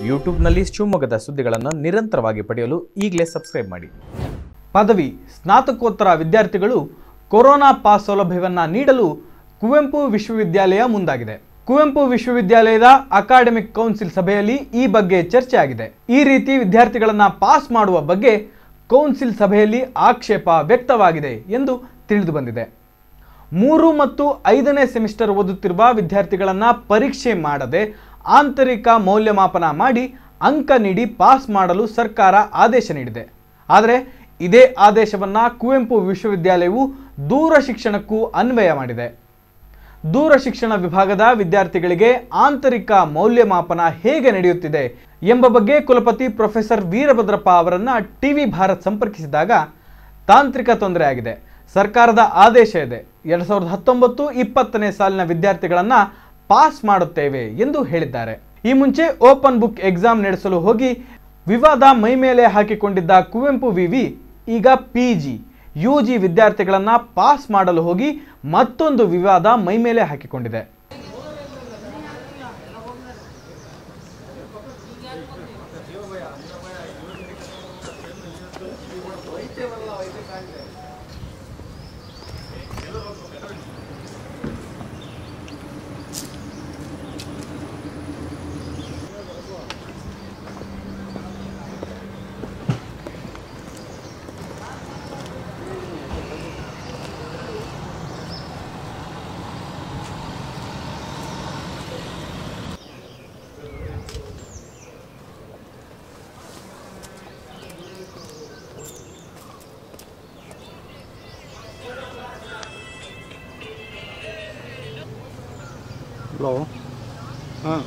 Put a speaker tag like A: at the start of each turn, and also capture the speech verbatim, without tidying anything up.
A: ಯೂಟ್ಯೂಬ್ನಲ್ಲಿ ಶಿವಮೊಗ್ಗದ ಸುದ್ದಿಗಳನ್ನು ನಿರಂತರವಾಗಿ ಪಡೆಯಲು ಈಗಲೇ ಸಬ್ಸ್ಕ್ರೈಬ್ ಮಾಡಿ.
B: ಪದವಿ ಸ್ನಾತಕೋತ್ತರ ವಿದ್ಯಾರ್ಥಿಗಳು ಕೊರೋನಾ ಪಾಸ್ ಸೌಲಭ್ಯವನ್ನು ನೀಡಲು ಕುವೆಂಪು ವಿಶ್ವವಿದ್ಯಾಲಯ ಮುಂದಾಗಿದೆ. ಕುವೆಂಪು ವಿಶ್ವವಿದ್ಯಾಲಯದ ಅಕಾಡೆಮಿಕ್ ಕೌನ್ಸಿಲ್ ಸಭೆಯಲ್ಲಿ ಈ ಬಗ್ಗೆ ಚರ್ಚೆ ಆಗಿದೆ. ಈ ರೀತಿ ವಿದ್ಯಾರ್ಥಿಗಳನ್ನು ಪಾಸ್ ಮಾಡುವ ಬಗ್ಗೆ ಕೌನ್ಸಿಲ್ ಸಭೆಯಲ್ಲಿ ಆಕ್ಷೇಪ ವ್ಯಕ್ತವಾಗಿದೆ ಎಂದು ತಿಳಿದು ಬಂದಿದೆ. ಮೂರು ಮತ್ತು ಐದನೇ ಸೆಮಿಸ್ಟರ್ ಓದುತ್ತಿರುವ ವಿದ್ಯಾರ್ಥಿಗಳನ್ನು ಪರೀಕ್ಷೆ ಮಾಡದೆ ಆಂತರಿಕ ಮೌಲ್ಯಮಾಪನ ಮಾಡಿ ಅಂಕ ನೀಡಿ ಪಾಸ್ ಮಾಡಲು ಸರ್ಕಾರ ಆದೇಶ ನೀಡಿದೆ. ಆದರೆ ಇದೇ ಆದೇಶವನ್ನು ಕುವೆಂಪು ವಿಶ್ವವಿದ್ಯಾಲಯವು ದೂರ ಶಿಕ್ಷಣಕ್ಕೂ ಅನ್ವಯ ಮಾಡಿದೆ. ದೂರ ಶಿಕ್ಷಣ ವಿಭಾಗದ ವಿದ್ಯಾರ್ಥಿಗಳಿಗೆ ಆಂತರಿಕ ಮೌಲ್ಯಮಾಪನ ಹೇಗೆ ನಡೆಯುತ್ತಿದೆ ಎಂಬ ಬಗ್ಗೆ ಕುಲಪತಿ ಪ್ರೊಫೆಸರ್ ವೀರಭದ್ರಪ್ಪ ಅವರನ್ನು ಟಿವಿ ಭಾರತ್ ಸಂಪರ್ಕಿಸಿದಾಗ ತಾಂತ್ರಿಕ ತೊಂದರೆ ಆಗಿದೆ. ಸರ್ಕಾರದ ಆದೇಶ ಇದೆ. ಎರಡು ಸಾವಿರದ ಹತ್ತೊಂಬತ್ತು ಇಪ್ಪತ್ತನೇ ಸಾಲಿನ ವಿದ್ಯಾರ್ಥಿಗಳನ್ನು ಪಾಸ್ ಮಾಡುತ್ತೇವೆ ಎಂದು ಹೇಳಿದ್ದಾರೆ. ಈ ಮುಂಚೆ ಓಪನ್ ಬುಕ್ ಎಕ್ಸಾಮ್ ನಡೆಸಲು ಹೋಗಿ ವಿವಾದ ಮೈಮೇಲೆ ಹಾಕಿಕೊಂಡಿದ್ದ ಕುವೆಂಪು ವಿವಿ ಈಗ ಪಿ ಜಿ ಯು ಜಿ ವಿದ್ಯಾರ್ಥಿಗಳನ್ನು ಪಾಸ್ ಮಾಡಲು ಹೋಗಿ ಮತ್ತೊಂದು ವಿವಾದ ಮೈಮೇಲೆ ಹಾಕಿಕೊಂಡಿದೆ.
C: ಹಲೋ ಹಾಂ